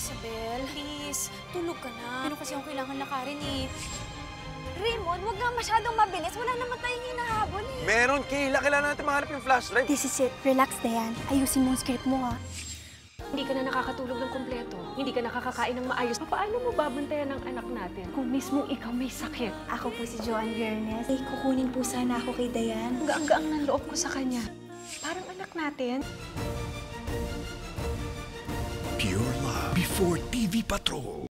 Isabel, please, tulog ka na. Meron kasi akong kailangan lakarin eh. Raymond, huwag nga masyadong mabilis. Wala naman tayong hinahabol eh. Meron, Kayla. Kailangan natin mahanap yung flash drive. This is it. Relax, Dayan. Ayusin mo ang script mo, ha? Hindi ka na nakakatulog ng kumpleto. Hindi ka nakakakain ng maayos. Paano mo babantayan ang anak natin kung mismo ikaw may sakit? Ako po si Joanne Viernes. Ay, kukunin po sana ako kay Dayan. Ang gaang-gaang ng loob ko sa kanya. Parang anak natin. Pure Love before TV Patrol.